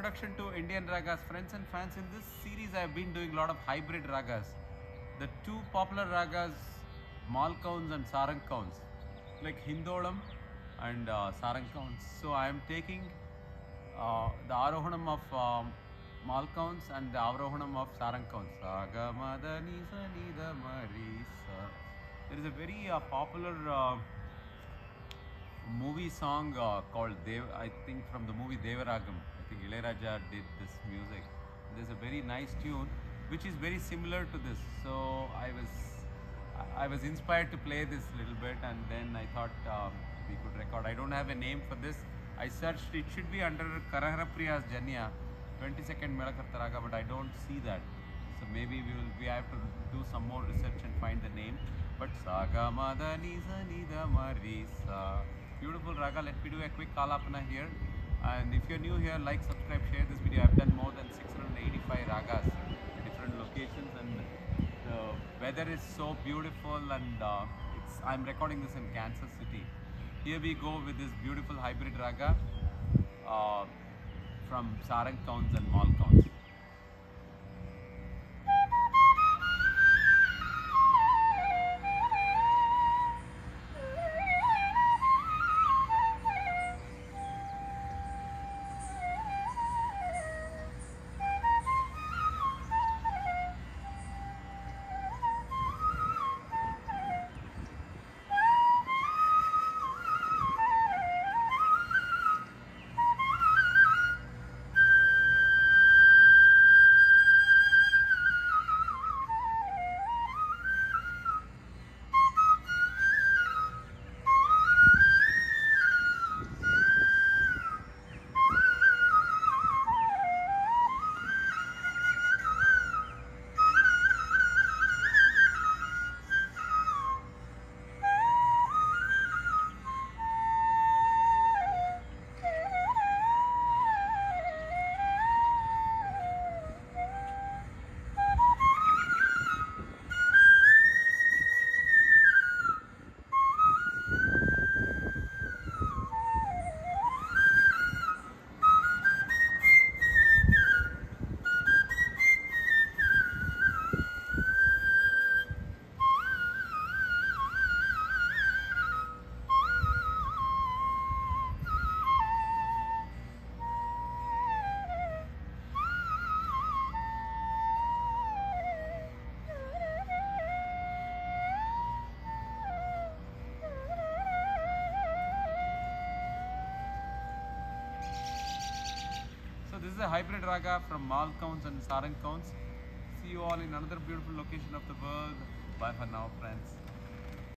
introduction to Indian ragas. Friends and fans, in this series I have been doing a lot of hybrid ragas. The two popular ragas, Malkauns and Sarankauns, like Hindolam and Sarankauns. So I am taking the Arohanam of Malkauns and the Avrohanam of Sarankauns. Saga Mada Nisa Nida Marisa. There is a very popular movie song called I think from the movie Devaragam. I think Ilayaraja did this music. There's a very nice tune which is very similar to this. So I was inspired to play this little bit, and then I thought we could record. I don't have a name for this. I searched, it should be under Karahara Priya's Janya, 22nd Melakarta Raga, but I don't see that. So maybe we have to do some more research and find the name. But Saga Mada Nisa Nida Marisa. Beautiful raga. Let me do a quick kalapana here. And if you're new here, like, subscribe, share this video. I've done more than 685 ragas at different locations, and the weather is so beautiful, and I'm recording this in Kansas City. Here we go with this beautiful hybrid raga from Sarankauns and Malkauns. This is a hybrid raga from Malkauns and Sarankauns. See you all in another beautiful location of the world. Bye for now, friends.